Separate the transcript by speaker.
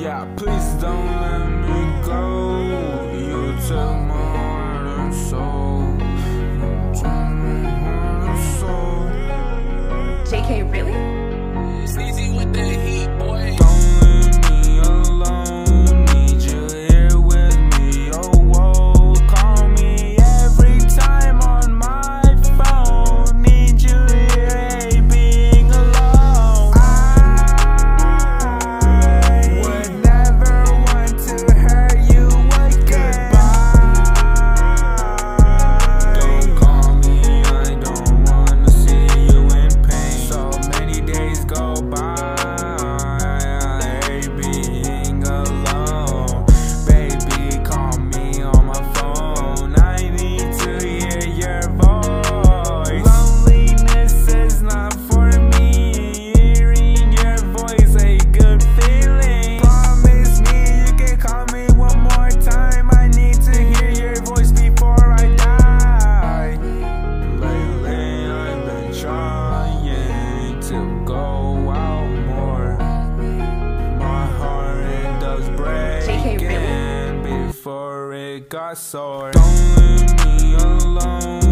Speaker 1: Yeah, please don't let me go. You took my heart and soul. You took my heart and soul.
Speaker 2: JK, really?
Speaker 3: Sneezii with the heat, boy.
Speaker 1: Don't leave me alone. Need you here with me. Oh, whoa. Call me every time on my phone. Need you here, hey, being alone. I would never want to hurt you again. Goodbye. Don't call me, I don't wanna see you in pain. So many days go by. Being alone. Baby, call me on my phone. I need to hear your voice. Loneliness is not for me. Hearing your voice, a good feeling. Promise me you can call me one more time. I need to hear your voice before I die. Lately I've been trying to go out more. My heart, it does break
Speaker 2: JK, really?
Speaker 1: again before it got sore. Don't leave me alone.